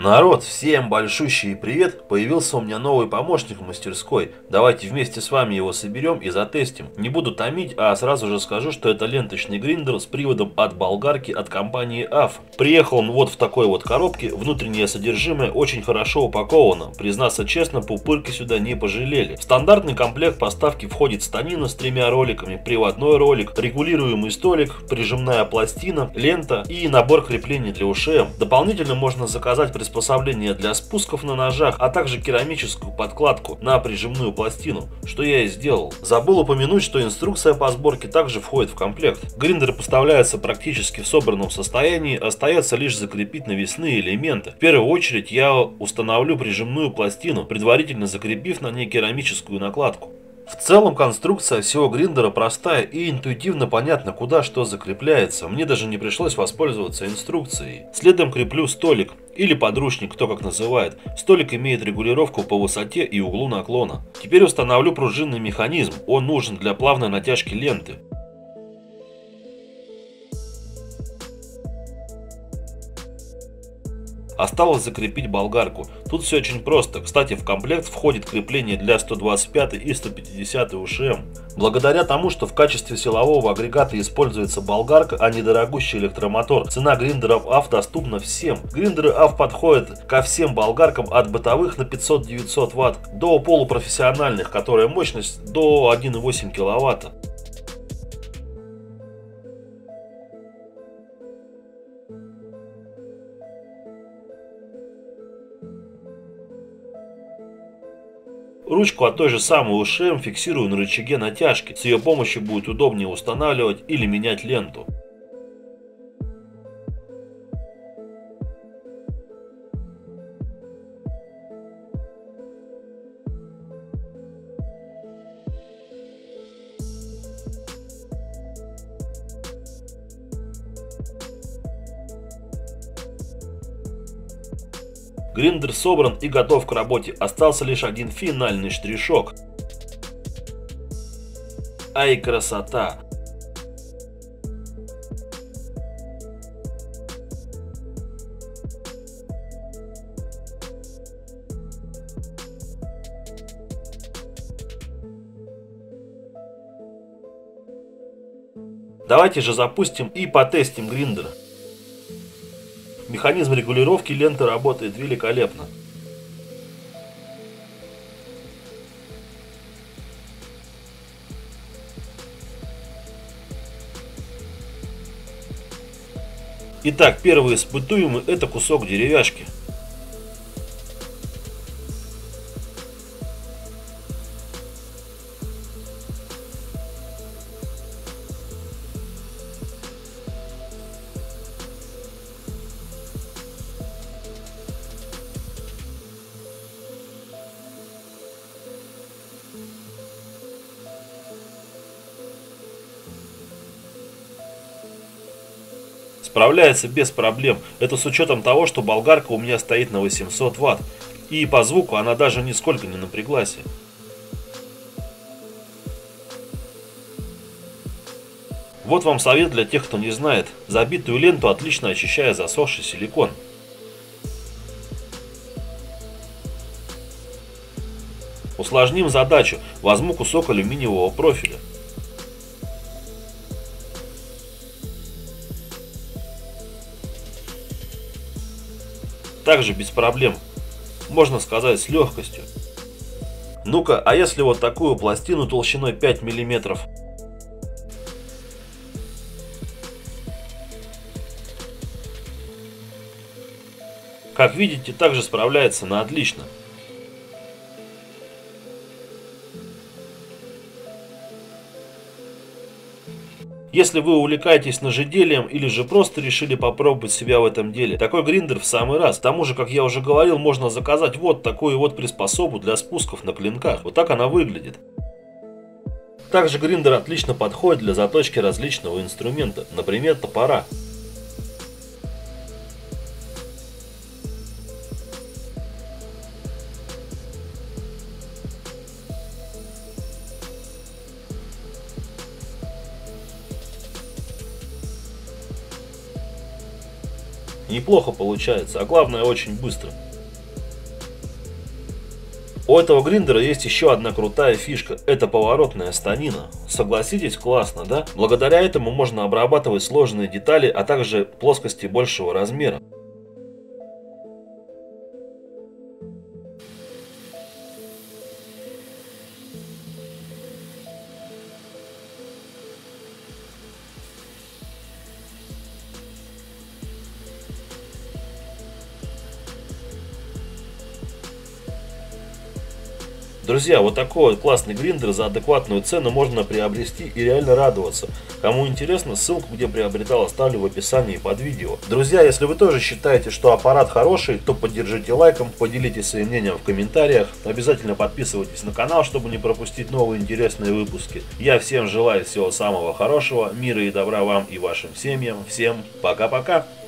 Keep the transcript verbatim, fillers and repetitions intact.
Народ, всем большущий привет! Появился у меня новый помощник в мастерской. Давайте вместе с вами его соберем и затестим. Не буду томить, а сразу же скажу, что это ленточный гриндер с приводом от болгарки от компании АФ. Приехал он вот в такой вот коробке, внутреннее содержимое очень хорошо упаковано. Признаться честно, пупырки сюда не пожалели. В стандартный комплект поставки входит станина с тремя роликами, приводной ролик, регулируемый столик, прижимная пластина, лента и набор креплений для УШМ. Дополнительно можно заказать приспособление для спусков на ножах, а также керамическую подкладку на прижимную пластину, что я и сделал. Забыл упомянуть, что инструкция по сборке также входит в комплект. Гриндер поставляется практически в собранном состоянии, остается лишь закрепить навесные элементы. В первую очередь я установлю прижимную пластину, предварительно закрепив на ней керамическую накладку. В целом конструкция всего гриндера простая и интуитивно понятно, куда что закрепляется. Мне даже не пришлось воспользоваться инструкцией. Следом креплю столик или подручник, кто как называет. Столик имеет регулировку по высоте и углу наклона. Теперь установлю пружинный механизм. Он нужен для плавной натяжки ленты. Осталось закрепить болгарку. Тут все очень просто. Кстати, в комплект входит крепление для сто двадцать пятой и сто пятидесятой УШМ. Благодаря тому, что в качестве силового агрегата используется болгарка, а не дорогущий электромотор, цена гриндеров АФ доступна всем. Гриндеры АФ подходят ко всем болгаркам от бытовых на пятьсот-девятьсот ватт до полупрофессиональных, которая мощность до одной и восемь киловатта. Ручку от той же самой УШМ фиксирую на рычаге натяжки. С ее помощью будет удобнее устанавливать или менять ленту. Гриндер собран и готов к работе. Остался лишь один финальный штришок. Ай, красота! Давайте же запустим и потестим гриндер. Механизм регулировки ленты работает великолепно. Итак, первый испытуемый — это кусок деревяшки. Справляется без проблем. Это с учетом того, что болгарка у меня стоит на восемьсот ватт. И по звуку она даже нисколько не напряглась. Вот вам совет для тех, кто не знает. Забитую ленту отлично очищает засохший силикон. Усложним задачу. Возьму кусок алюминиевого профиля. Также без проблем, можно сказать, с легкостью. Ну-ка, а если вот такую пластину толщиной пять миллиметров? Как видите, также справляется на отлично. Если вы увлекаетесь ножеделием или же просто решили попробовать себя в этом деле, такой гриндер в самый раз. К тому же, как я уже говорил, можно заказать вот такую вот приспособу для спусков на клинках. Вот так она выглядит. Также гриндер отлично подходит для заточки различного инструмента, например, топора. Неплохо получается, а главное очень быстро. У этого гриндера есть еще одна крутая фишка, это поворотная станина. Согласитесь, классно, да? Благодаря этому можно обрабатывать сложные детали, а также плоскости большего размера. Друзья, вот такой вот классный гриндер за адекватную цену можно приобрести и реально радоваться. Кому интересно, ссылку, где приобретал, оставлю в описании под видео. Друзья, если вы тоже считаете, что аппарат хороший, то поддержите лайком, поделитесь своим мнением в комментариях. Обязательно подписывайтесь на канал, чтобы не пропустить новые интересные выпуски. Я всем желаю всего самого хорошего, мира и добра вам и вашим семьям. Всем пока-пока!